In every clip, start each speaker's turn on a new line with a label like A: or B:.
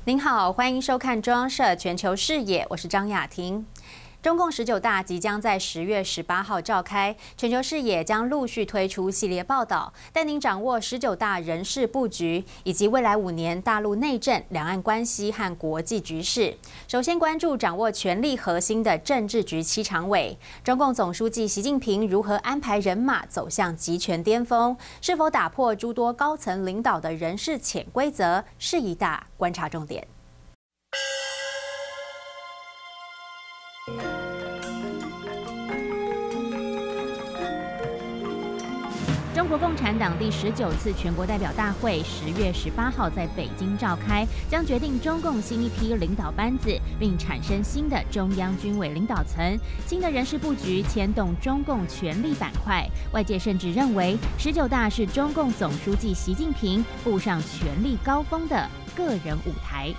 A: 您好，欢迎收看中央社全球视野，我是张雅婷。中共19大即将在10月18号召开，全球视野将陆续推出系列报道，带您掌握19大人事布局以及未来5年大陆内政、两岸关系和国际局势。首先关注掌握权力核心的政治局7常委，中共总书记习近平如何安排人马走向集权巅峰，是否打破诸多高层领导的人事潜规则，是一大观察重点。中国共产党第19次全国代表大会10月18号在北京召开，将决定中共新一批领导班子，并产生新的中央军委领导层。新的人事布局牵动中共权力板块，外界甚至认为19大是中共总书记习近平步上权力高峰的个人舞台。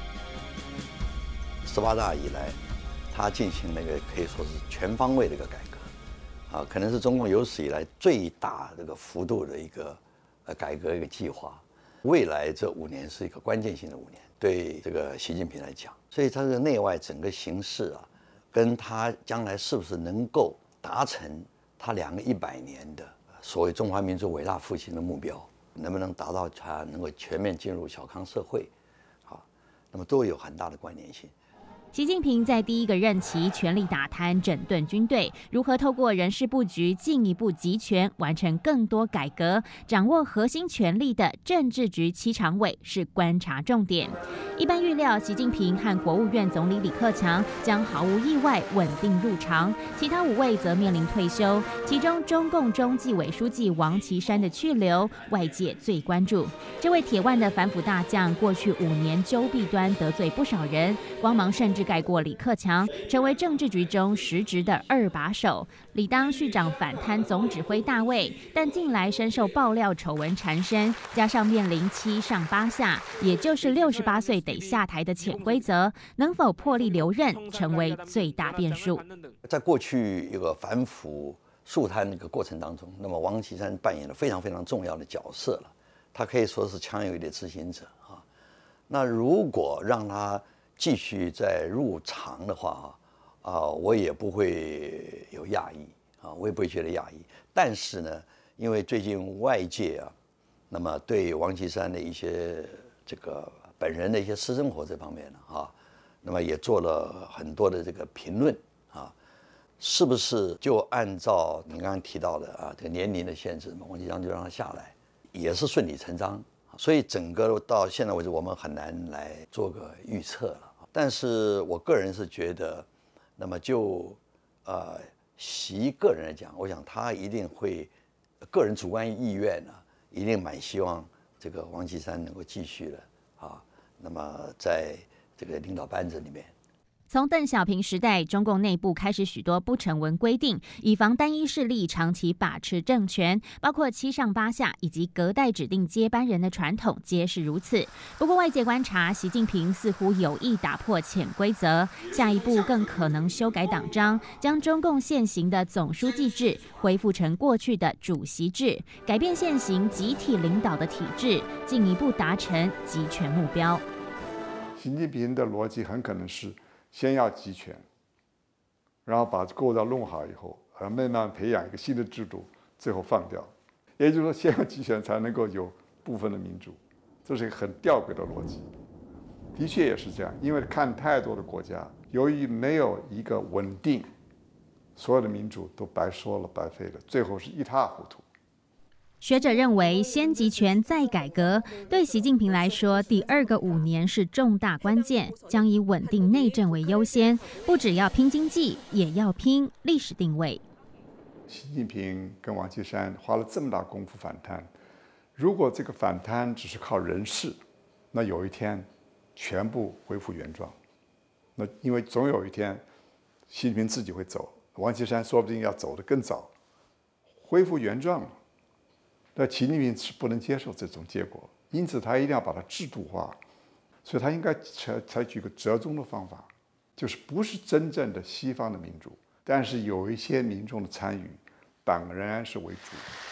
B: 18大以来，他进行那个可以说是全方位的一个改革。可能是中共有史以来最大这个幅度的一个改革一个计划。未来这5年是一个关键性的5年，对这个习近平来讲，所以他这个内外整个形势跟他将来是不是能够达成他2个100年的所谓中华民族伟大复兴的目标，能不能达到他能够全面进入小康社会，那么都有很大的关联性。
A: 习近平在第一个任期全力打贪整顿军队，如何透过人事布局进一步集权，完成更多改革，掌握核心权力的政治局7常委是观察重点。一般预料，习近平和国务院总理李克强将毫无意外稳定入常，其他5位则面临退休。其中，中共中纪委书记王岐山的去留，外界最关注。这位铁腕的反腐大将，过去5年揪弊端得罪不少人，光芒甚至盖过李克强，成为政治局中实质的2把手。理当续掌反贪总指挥大位，但近来深受爆料丑闻缠身，加上面临7上8下，也就是68岁得下台的潜规则，能否破例留任，成为最大变数。
B: 在过去一个反腐肃贪的一个过程当中，那么王岐山扮演了非常非常重要的角色了，他可以说是强有力的执行者那如果让他继续再入常的话我也不会有讶异我也不会觉得讶异。但是呢，因为最近外界那么对王岐山的一些这个本人的一些私生活这方面那么也做了很多的这个评论是不是就按照你刚刚提到的这个年龄的限制，王岐山就让他下来，也是顺理成章。所以整个到现在为止，我们很难来做个预测了。但是我个人是觉得，那么就习个人来讲，我想他一定会个人主观意愿一定蛮希望这个王岐山能够继续的那么在这个领导班子里面。
A: 从邓小平时代，中共内部开始许多不成文规定，以防单一势力长期把持政权，包括7上8下以及隔代指定接班人的传统，皆是如此。不过外界观察，习近平似乎有意打破潜规则，下一步更可能修改党章，将中共现行的总书记制恢复成过去的主席制，改变现行集体领导的体制，进一步达成集权目标。
C: 习近平的逻辑很可能是先要集权，然后把构造弄好以后，慢慢培养一个新的制度，最后放掉。也就是说，先要集权才能够有部分的民主，这是一个很吊诡的逻辑。的确也是这样，因为看太多的国家，由于没有一个稳定，所有的民主都白说了、白费了，最后是一塌糊涂。
A: 学者认为，先集权再改革，对习近平来说，第2个5年是重大关键，将以稳定内政为优先，不只要拼经济，也要拼历史定位。
C: 习近平跟王岐山花了这么大功夫反贪，如果这个反贪只是靠人事，那有一天全部恢复原状。那因为总有一天，习近平自己会走，王岐山说不定要走得更早，恢复原状了。那习近平是不能接受这种结果，因此他一定要把它制度化，所以他应该采取一个折中的方法，就是不是真正的西方的民主，但是有一些民众的参与，党仍然是为主。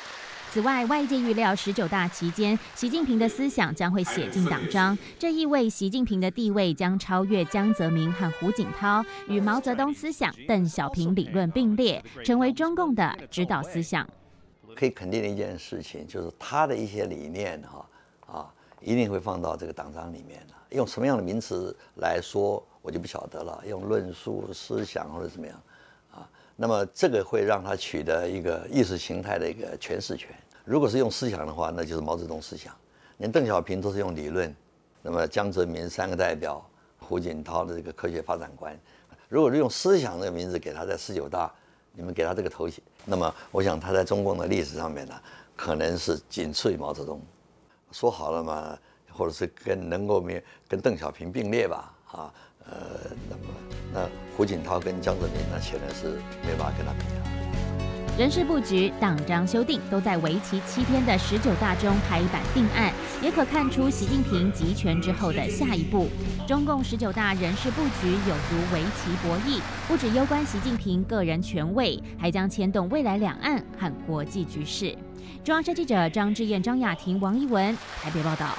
A: 此外，外界预料19大期间，习近平的思想将会写进党章，这意味习近平的地位将超越江泽民和胡锦涛，与毛泽东思想、邓小平理论并列，成为中共的指导思想。
B: 可以肯定的一件事情，就是他的一些理念一定会放到这个党章里面了。用什么样的名词来说，我就不晓得了。用论述、思想或者怎么样那么这个会让他取得一个意识形态的一个诠释权。如果是用思想的话，那就是毛泽东思想。连邓小平都是用理论，那么江泽民3个代表，胡锦涛的这个科学发展观，如果是用思想这个名字给他在19大，你们给他这个头衔，那么我想他在中共的历史上面呢，可能是仅次于毛泽东。说好了嘛，或者是能够跟邓小平并列吧那胡锦涛跟江泽民那显然是没办法跟他比了。
A: 人事布局、党章修订都在为期7天的19大中拍板定案，也可看出习近平集权之后的下一步。中共19大人事布局有如围棋博弈，不只攸关习近平个人权位，还将牵动未来两岸和国际局势。中央社记者张志燕、张雅婷、王一文台北报道。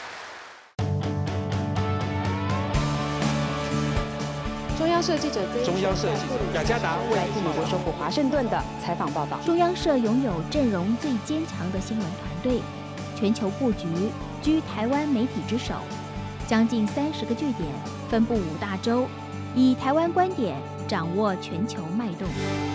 D: 中央社记者
E: 雅加达
D: 来自美国首府华盛顿的采访报道。
F: 中央社拥有阵容最坚强的新闻团队，全球布局居台湾媒体之首，将近30个据点，分布5大洲，以台湾观点掌握全球脉动。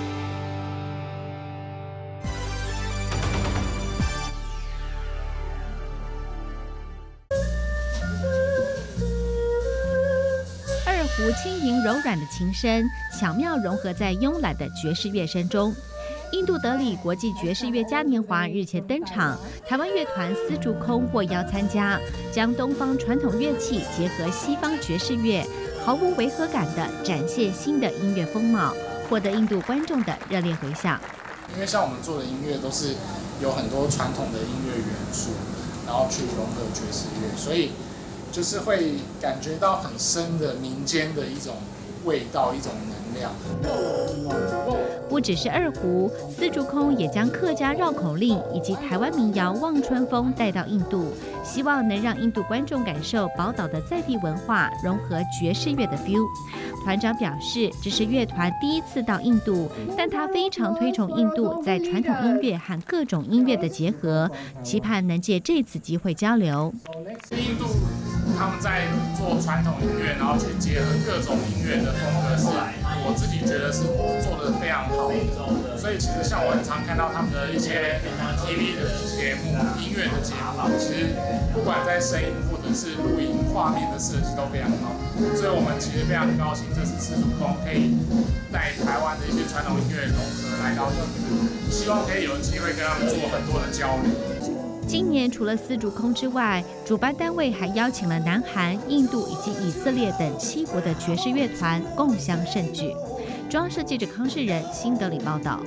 A: 胡轻盈柔软的琴声，巧妙融合在慵懒的爵士乐声中。印度德里国际爵士乐嘉年华日前登场，台湾乐团丝竹空获邀参加，将东方传统乐器结合西方爵士乐，毫无违和感地展现新的音乐风貌，获得印度观众的热烈回响。
G: 因为像我们做的音乐都是有很多传统的音乐元素，然后去融合爵士乐，所以就是会感觉到很深的民间的一种味道，一种能量。
A: 不只是二胡，丝竹空也将客家绕口令以及台湾民谣《望春风》带到印度，希望能让印度观众感受宝岛的在地文化融合爵士乐的 feel。团长表示，这是乐团第一次到印度，但他非常推崇印度在传统音乐和各种音乐的结合，期盼能借这次机会交流。
G: 印度他们在做传统音乐，然后去结合各种音乐的风格，是我自己觉得是做得非常好的。所以其实像我很常看到他们的一些 TV 的节目、音乐的节目，其实不管在声音或者是录音、画面的设计都非常好。所以我们其实非常高兴，这次丝竹空可以带台湾的一些传统音乐融合来到印度，希望可以有机会跟他们做很多的交流。
A: 今年除了丝竹空之外，主办单位还邀请了南韩、印度以及以色列等7国的爵士乐团共襄盛举。中央社记者康世仁新德里报道。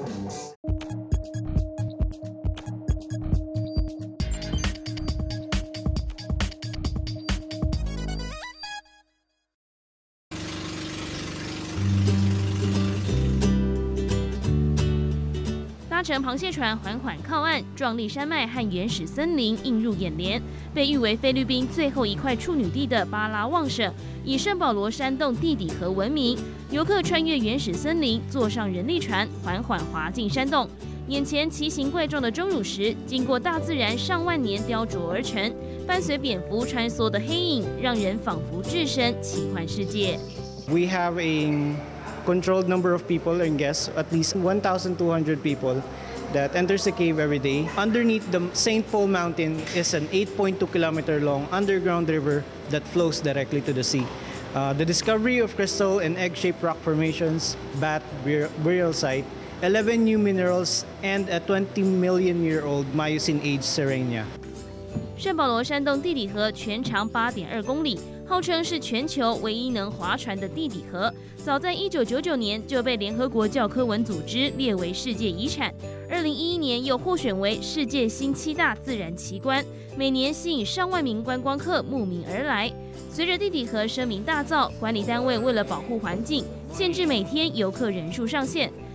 A: 乘螃蟹船缓缓靠岸，壮丽山脉和原始森林映入眼帘。被誉为菲律宾最后一块处女地的巴拉望省，以圣保罗山洞地底河闻名。游客穿越原始森林，坐上人力船，缓缓滑进山洞。眼前奇形怪状的钟乳石，经过大自然上万年雕琢而成，伴随蝙蝠穿梭的黑影，让人仿佛置身奇幻世界。
E: We have a controlled number of people and guests, at least 1,200 people that enters the cave every day. Underneath the St. Paul Mountain is an 8.2 kilometer long underground river that flows directly to the sea. The discovery of crystal and egg-shaped rock formations, bat burial site, 11 new minerals, and a 20 million-year-old Miocene-age Serenia.
A: 圣保罗山洞地底河全长8.2公里，号称是全球唯一能划船的地底河。早在1999年就被联合国教科文组织列为世界遗产，2011年又获选为世界新7大自然奇观，每年吸引上万名观光客慕名而来。随着地底河声名大噪，管理单位为了保护环境，限制每天游客人数上限。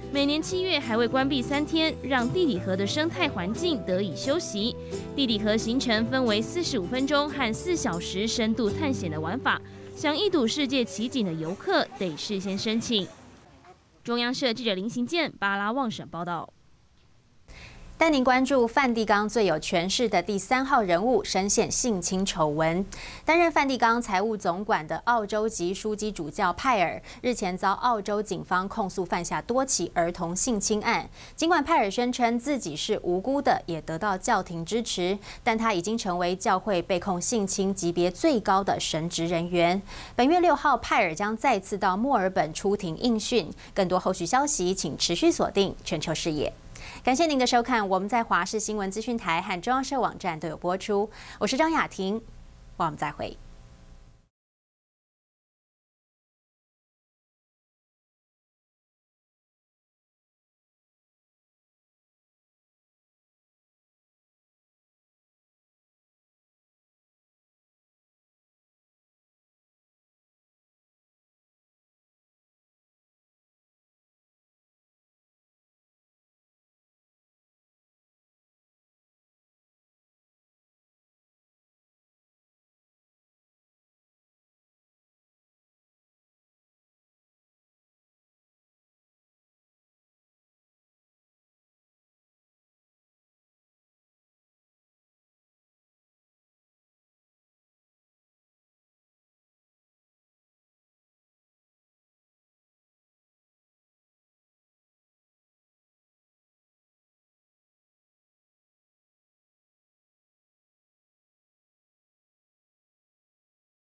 H: 每年7月还会关闭3天，让地底河的生态环境得以休息。地底河行程分为45分钟和4小时深度探险的玩法，想一睹世界奇景的游客得事先申请。中央社记者林行健、巴拉望省报道。
A: 带您关注梵蒂冈最有权势的第3号人物深陷性侵丑闻。担任梵蒂冈财务总管的澳洲籍枢机主教派尔，日前遭澳洲警方控诉犯下多起儿童性侵案。尽管派尔宣称自己是无辜的，也得到教廷支持，但他已经成为教会被控性侵级别最高的神职人员。本月6号，派尔将再次到墨尔本出庭应讯。更多后续消息，请持续锁定全球视野。感谢您的收看，我们在华视新闻资讯台和中央社网站都有播出。我是张雅婷，我们再会。